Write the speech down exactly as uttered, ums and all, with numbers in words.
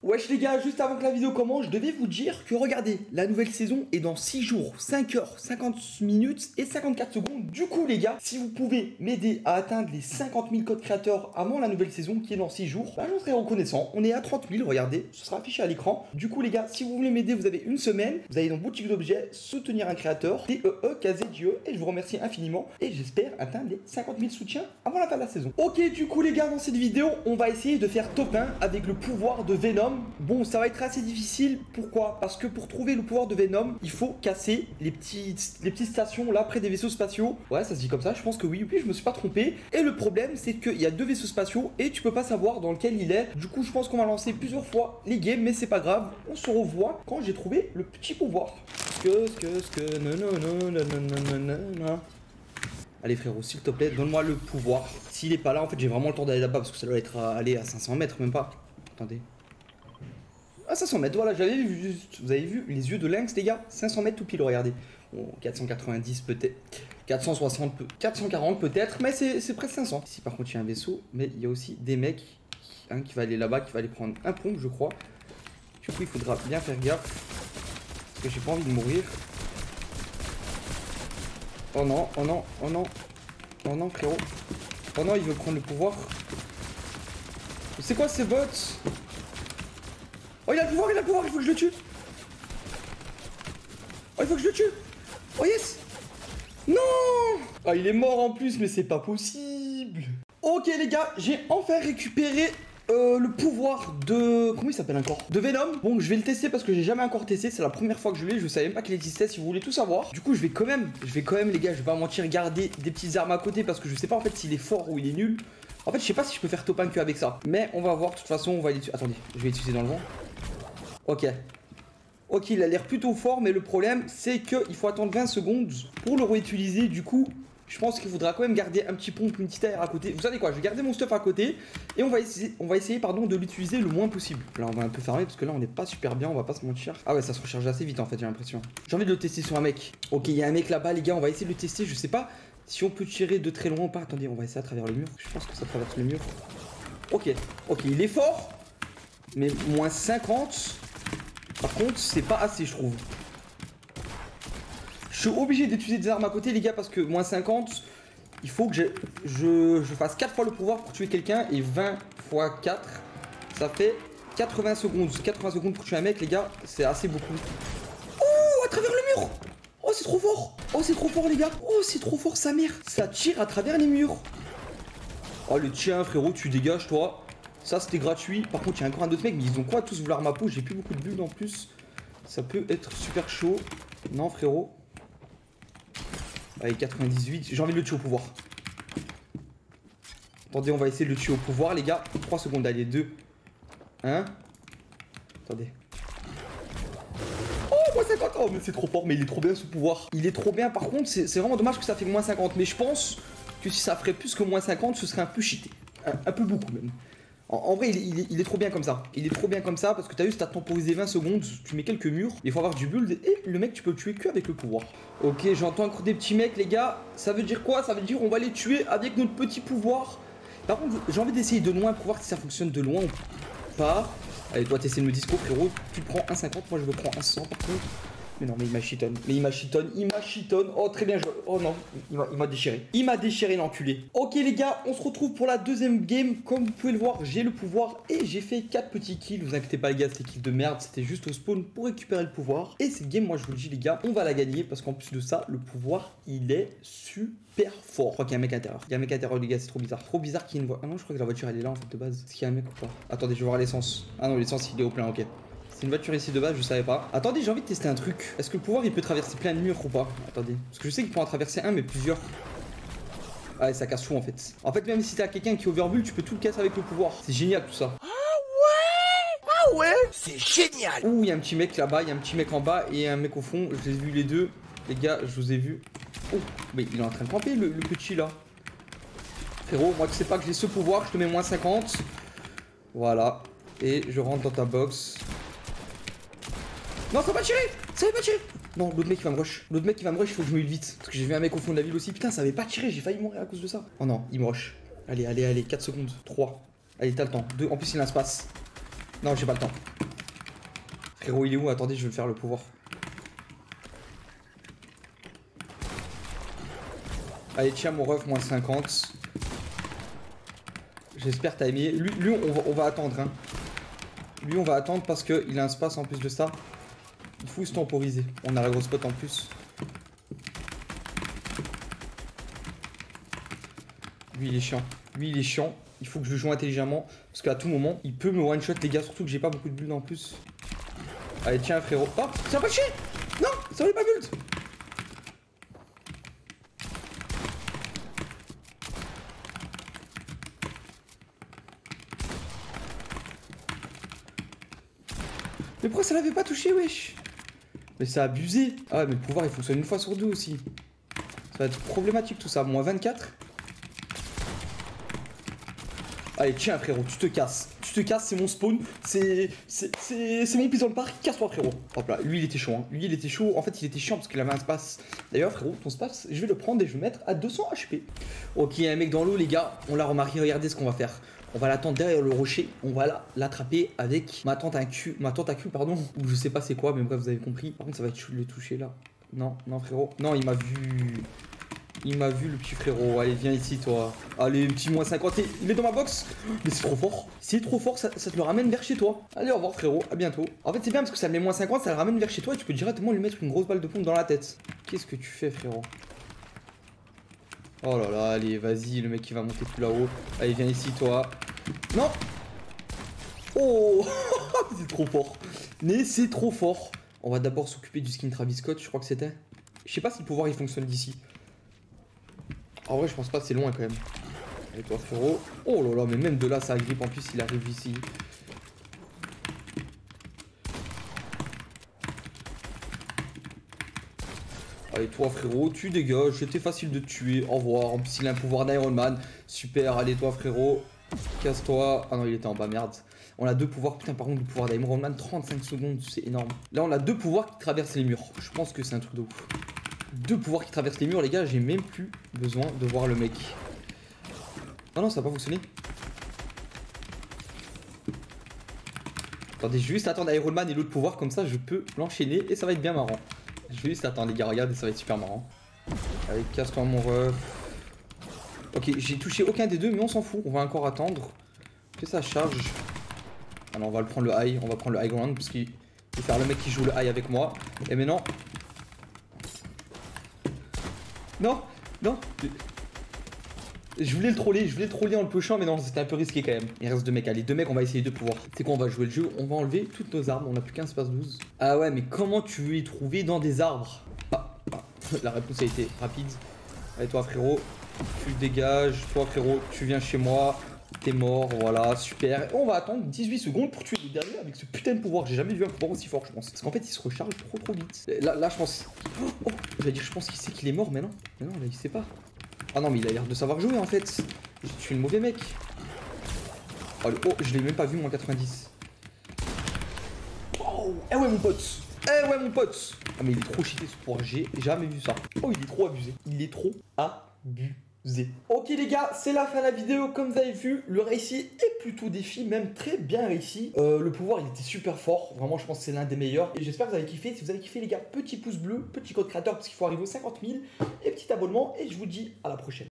Wesh les gars, juste avant que la vidéo commence, je devais vous dire que regardez, la nouvelle saison est dans six jours, cinq heures, cinquante minutes et cinquante-quatre secondes. Du coup les gars, si vous pouvez m'aider à atteindre les cinquante mille codes créateurs avant la nouvelle saison qui est dans six jours, bah, je serai reconnaissant. On est à trente mille, regardez, ce sera affiché à l'écran. Du coup les gars, si vous voulez m'aider, vous avez une semaine, vous allez dans boutique d'objets, soutenir un créateur, T E E K Z J E, et je vous remercie infiniment et j'espère atteindre les cinquante mille soutiens avant la fin de la saison. Ok, du coup les gars, dans cette vidéo, on va essayer de faire top un avec le pouvoir de Venom. Bon, ça va être assez difficile. Pourquoi? Parce que pour trouver le pouvoir de Venom, il faut casser les petites, les petites stations là près des vaisseaux spatiaux. Ouais, ça se dit comme ça. Je pense que oui. Oui, je me suis pas trompé. Et le problème, c'est qu'il y a deux vaisseaux spatiaux et tu peux pas savoir dans lequel il est. Du coup, je pense qu'on va lancer plusieurs fois les games, mais c'est pas grave. On se revoit quand j'ai trouvé le petit pouvoir. Que, que, que, non, non, non, non, non, non, non. Allez frérot, s'il te plaît, donne-moi le pouvoir. S'il est pas là, en fait, j'ai vraiment le temps d'aller là-bas parce que ça doit être à aller à cinq cents mètres, même pas. Attendez. Ah, cinq cents mètres, voilà, j'avais vu juste. Vous avez vu les yeux de lynx, les gars? cinq cents mètres tout pile, regardez. Bon, quatre cent quatre-vingt-dix peut-être. quatre cent soixante, quatre cent quarante peut-être, mais c'est presque cinq cents. Ici, par contre, il y a un vaisseau, mais il y a aussi des mecs. Un qui va aller là-bas, qui va aller prendre un pompe, je crois. Du coup, il faudra bien faire gaffe. Parce que j'ai pas envie de mourir. Oh non, oh non, oh non. Oh non, frérot. Oh non, il veut prendre le pouvoir. C'est quoi ces bots? Oh, il a le pouvoir, il a le pouvoir, il faut que je le tue. Oh, il faut que je le tue. Oh, yes. Non. Ah, oh, il est mort en plus, mais c'est pas possible. Ok, les gars, j'ai enfin récupéré euh, le pouvoir de... Comment il s'appelle encore? De Venom. Bon, je vais le tester parce que j'ai jamais encore testé. C'est la première fois que je l'ai. Je savais même pas qu'il existait, si vous voulez tout savoir. Du coup, je vais quand même, je vais quand même, les gars, je vais pas mentir, garder des petites armes à côté parce que je sais pas en fait s'il est fort ou il est nul. En fait, je sais pas si je peux faire top un que avec ça. Mais on va voir. De toute façon, on va aller... Attendez, je vais utiliser dans le vent. Ok. Ok, il a l'air plutôt fort, mais le problème, c'est qu'il faut attendre vingt secondes pour le réutiliser. Du coup, je pense qu'il faudra quand même garder un petit pompe, une petite air à côté. Vous savez quoi? Je vais garder mon stuff à côté et on va essayer, on va essayer pardon, de l'utiliser le moins possible. Là, on va un peu fermer parce que là, on n'est pas super bien, on va pas se mentir. Ah ouais, ça se recharge assez vite en fait, j'ai l'impression. J'ai envie de le tester sur un mec. Ok, il y a un mec là-bas, les gars, on va essayer de le tester. Je sais pas si on peut tirer de très loin ou pas. Attendez, on va essayer à travers le mur. Je pense que ça traverse le mur. Ok, ok, il est fort, mais moins cinquante. Par contre, c'est pas assez, je trouve. Je suis obligé d'utiliser des armes à côté, les gars, parce que moins cinquante, il faut que je, je, je fasse quatre fois le pouvoir pour tuer quelqu'un. Et vingt fois quatre, ça fait quatre-vingts secondes. quatre-vingts secondes pour tuer un mec, les gars, c'est assez beaucoup. Oh, à travers le mur! Oh, c'est trop fort! Oh, c'est trop fort, les gars! Oh, c'est trop fort, sa mère! Ça tire à travers les murs. Oh, le tien, frérot, tu dégages, toi. Ça, c'était gratuit. Par contre, il y a encore un autre mec, mais ils ont quoi tous vouloir ma peau? J'ai plus beaucoup de bulles en plus. Ça peut être super chaud. Non, frérot. Allez, quatre-vingt-dix-huit. J'ai envie de le tuer au pouvoir. Attendez, on va essayer de le tuer au pouvoir, les gars. trois secondes, allez, deux. un. Attendez. Oh, moins cinquante. Oh, mais c'est trop fort, mais il est trop bien ce pouvoir. Il est trop bien. Par contre, c'est vraiment dommage que ça fait moins cinquante. Mais je pense que si ça ferait plus que moins cinquante, ce serait un peu cheaté. Un, un peu beaucoup, même. En, en vrai, il est, il, est, il est trop bien comme ça. Il est trop bien comme ça parce que t'as juste à temporiser vingt secondes. Tu mets quelques murs. Il faut avoir du build et le mec, tu peux le tuer que avec le pouvoir. Ok, j'entends encore des petits mecs, les gars. Ça veut dire quoi? Ça veut dire on va les tuer avec notre petit pouvoir. Par contre, j'ai envie d'essayer de loin pour voir si ça fonctionne de loin ou pas. Allez, toi, t'essaies de me disco, frérot. Tu prends un cinquante. Moi, je veux prendre un cent par contre. Mais non, mais il m'a chitonne. Mais il m'a chitonne. Il m'a chitonne. Oh, très bien. Je... Oh non, il m'a déchiré. Il m'a déchiré, l'enculé. Ok, les gars, on se retrouve pour la deuxième game. Comme vous pouvez le voir, j'ai le pouvoir et j'ai fait quatre petits kills. Vous inquiétez pas, les gars, c'était kills de merde. C'était juste au spawn pour récupérer le pouvoir. Et cette game, moi, je vous le dis, les gars, on va la gagner parce qu'en plus de ça, le pouvoir, il est super fort. Je crois qu'il y a un mec à l'intérieur. Il y a un mec à l'intérieur, les gars, c'est trop bizarre. Trop bizarre qu'il y ait une voie. Ah non, je crois que la voiture, elle est là, en fait, de base. Est-ce qu'il y a un mec ou pas? Attendez, je vais voir l'essence. Ah non, l'essence, il est au plein, ok. C'est une voiture ici de base, je savais pas. Attendez, j'ai envie de tester un truc. Est-ce que le pouvoir il peut traverser plein de murs ou pas? Attendez. Parce que je sais qu'il peut en traverser un, mais plusieurs. Ah, ça casse tout en fait. En fait, même si t'as quelqu'un qui est overbull, tu peux tout le casser avec le pouvoir. C'est génial tout ça. Ah ouais! Ah ouais! C'est génial! Ouh, il y a un petit mec là-bas, il y a un petit mec en bas et un mec au fond. Je les ai vus les deux. Les gars, je vous ai vus. Oh, mais il est en train de camper le, le petit là. Frérot, moi tu sais pas que j'ai ce pouvoir, je te mets moins cinquante. Voilà. Et je rentre dans ta box. Non, ça va pas tirer! Ça va pas tirer! Non, l'autre mec il va me rush. L'autre mec il va me rush, il faut que je me heal vite. Parce que j'ai vu un mec au fond de la ville aussi. Putain, ça avait pas tiré, j'ai failli mourir à cause de ça. Oh non, il me rush. Allez, allez, allez, quatre secondes. trois. Allez, t'as le temps. deux. En plus, il a un space. Non, j'ai pas le temps. Frérot, il est où? Attendez, je vais faire le pouvoir. Allez, tiens mon ref, moins cinquante. J'espère t'as aimé. Lui, lui on, va, on va attendre. Hein. Lui, on va attendre parce qu'il a un space en plus de ça. Il faut se temporiser. On a la grosse pote en plus. Lui, il est chiant. Lui, il est chiant. Il faut que je le joue intelligemment. Parce qu'à tout moment, il peut me one-shot, les gars. Surtout que j'ai pas beaucoup de bulles en plus. Allez, tiens, frérot. Oh, ça va pas chier. Non, ça va pas bulle. Mais pourquoi ça l'avait pas touché, wesh? Mais ça a abusé. Ah ouais, mais le pouvoir il fonctionne une fois sur deux aussi. Ça va être problématique tout ça. Moins vingt-quatre. Allez, tiens frérot, tu te casses. Tu te casses, c'est mon spawn. C'est c'est mon pis dans le parc. Casse-toi frérot. Hop là, lui il était chaud. Hein. Lui il était chaud. En fait, il était chiant parce qu'il avait un space. D'ailleurs, frérot, ton space, je vais le prendre et je vais le mettre à deux cents H P. Ok, il y a un mec dans l'eau, les gars. On l'a remarqué. Regardez ce qu'on va faire. On va l'attendre derrière le rocher, on va l'attraper avec ma tentacule, ma tentacule pardon, ou je sais pas c'est quoi, mais bref vous avez compris. Par contre ça va être le toucher là. Non, non frérot, non il m'a vu, il m'a vu le petit frérot. Allez viens ici toi. Allez petit moins cinquante, il est dans ma box. Mais c'est trop fort, c'est trop fort, ça, ça te le ramène vers chez toi. Allez au revoir frérot, à bientôt. En fait c'est bien parce que ça met moins cinquante, ça le ramène vers chez toi et tu peux directement lui mettre une grosse balle de pompe dans la tête. Qu'est-ce que tu fais frérot? Oh là là, allez, vas-y, le mec qui va monter plus là-haut. Allez, viens ici, toi. Non. Oh. C'est trop fort. Mais c'est trop fort. On va d'abord s'occuper du skin Travis Scott, je crois que c'était. Je sais pas si le pouvoir il fonctionne d'ici. En vrai, je pense pas, c'est loin quand même. Allez, toi, frérot. Oh là là, mais même de là, ça agrippe. En plus, il arrive ici. Allez toi frérot, tu dégages, c'était facile de te tuer, au revoir. En plus il a un pouvoir d'Iron Man, super, allez toi frérot, casse-toi. Ah non il était en bas, merde. On a deux pouvoirs, putain par contre le pouvoir d'Iron Man, trente-cinq secondes, c'est énorme. Là on a deux pouvoirs qui traversent les murs, je pense que c'est un truc de ouf. Deux pouvoirs qui traversent les murs les gars, j'ai même plus besoin de voir le mec. Ah non ça va pas fonctionner. Attendez, je vais juste attendre Iron Man et l'autre pouvoir, comme ça je peux l'enchaîner et ça va être bien marrant. Je vais juste attendre les gars, regardez, ça va être super marrant. Allez, casse-toi mon ref. Ok, j'ai touché aucun des deux, mais on s'en fout, on va encore attendre que ça charge. Alors on va le prendre le high, on va prendre le high ground, parce qu'il va faire le mec qui joue le high avec moi. Et maintenant... Non, non. Je voulais le troller, je voulais le troller en le pushant, mais non, c'était un peu risqué quand même. Il reste deux mecs, allez, deux mecs, on va essayer de pouvoir. C'est quoi, on va jouer le jeu, on va enlever toutes nos armes, on a plus qu'un espace douze. Ah ouais, mais comment tu veux les trouver dans des arbres? Ah, ah, la réponse a été rapide. Allez, toi frérot, tu dégages, toi frérot, tu viens chez moi, t'es mort, voilà, super. Et on va attendre dix-huit secondes pour tuer le dernier avec ce putain de pouvoir. J'ai jamais vu un pouvoir aussi fort, je pense. Parce qu'en fait, il se recharge trop trop vite. Là, là je pense... Oh, oh, j'allais dire, je pense qu'il sait qu'il est mort, mais non. Mais non, là, il sait pas. Ah non mais il a l'air de savoir jouer en fait. Je suis le mauvais mec. Oh, le... oh je l'ai même pas vu moins quatre-vingt-dix. Oh eh ouais mon pote. Eh ouais mon pote. Ah mais il est trop cheaté ce pouvoir, j'ai jamais vu ça. Oh il est trop abusé. Il est trop abusé. Ok les gars, c'est la fin de la vidéo. Comme vous avez vu, le récit est plutôt défi, même très bien réussi. euh, Le pouvoir il était super fort. Vraiment je pense que c'est l'un des meilleurs. Et j'espère que vous avez kiffé. Si vous avez kiffé les gars, petit pouce bleu, petit code créateur parce qu'il faut arriver aux cinquante mille. Et petit abonnement. Et je vous dis à la prochaine.